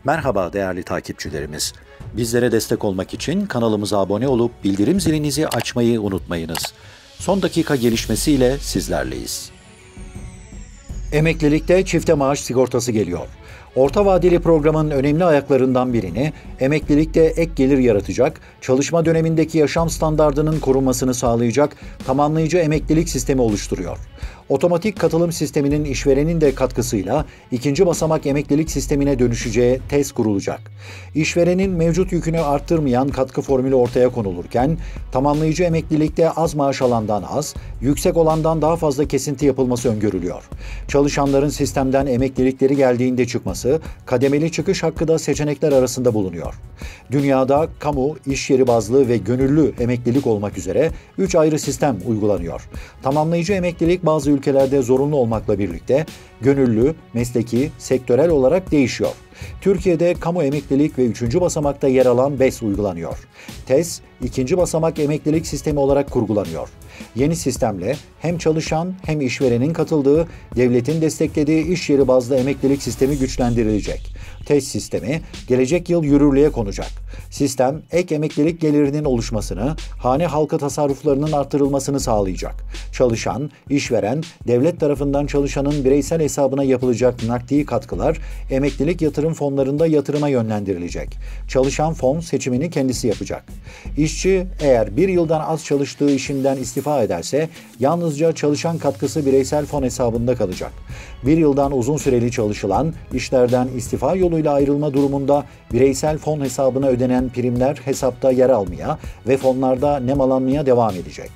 Merhaba değerli takipçilerimiz. Bizlere destek olmak için kanalımıza abone olup bildirim zilinizi açmayı unutmayınız. Son dakika gelişmesiyle sizlerleyiz. Emeklilikte çifte maaş sigortası geliyor. Orta vadeli programın önemli ayaklarından birini, emeklilikte ek gelir yaratacak, çalışma dönemindeki yaşam standardının korunmasını sağlayacak tamamlayıcı emeklilik sistemi oluşturuyor. Otomatik katılım sisteminin işverenin de katkısıyla ikinci basamak emeklilik sistemine dönüşeceği tez kurulacak. İşverenin mevcut yükünü arttırmayan katkı formülü ortaya konulurken, tamamlayıcı emeklilikte az maaş alandan az, yüksek olandan daha fazla kesinti yapılması öngörülüyor. Çalışanların sistemden emeklilikleri geldiğinde çıkması, kademeli çıkış hakkı da seçenekler arasında bulunuyor. Dünyada kamu, iş yeri bazlı ve gönüllü emeklilik olmak üzere 3 ayrı sistem uygulanıyor. Tamamlayıcı emeklilik bazı ülkelerde zorunlu olmakla birlikte gönüllü, mesleki, sektörel olarak değişiyor. Türkiye'de kamu emeklilik ve 3. basamakta yer alan BES uygulanıyor. TES, 2. basamak emeklilik sistemi olarak kurgulanıyor. Yeni sistemle hem çalışan hem işverenin katıldığı, devletin desteklediği iş yeri bazlı emeklilik sistemi güçlendirilecek. TES sistemi gelecek yıl yürürlüğe konacak. Sistem, ek emeklilik gelirinin oluşmasını, hane halkı tasarruflarının artırılmasını sağlayacak. Çalışan, işveren, devlet tarafından çalışanın bireysel hesabına yapılacak nakdi katkılar, emeklilik yatırım fonlarında yatırıma yönlendirilecek. Çalışan fon seçimini kendisi yapacak. İşçi, eğer bir yıldan az çalıştığı işinden istifa ederse, yalnızca çalışan katkısı bireysel fon hesabında kalacak. Bir yıldan uzun süreli çalışılan, işlerden istifa yoluyla ayrılma durumunda bireysel fon hesabına ödenen primler hesapta yer almaya ve fonlarda nemalanmaya devam edecek.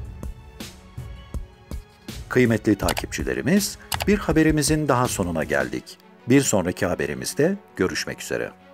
Kıymetli takipçilerimiz, bir haberimizin daha sonuna geldik. Bir sonraki haberimizde görüşmek üzere.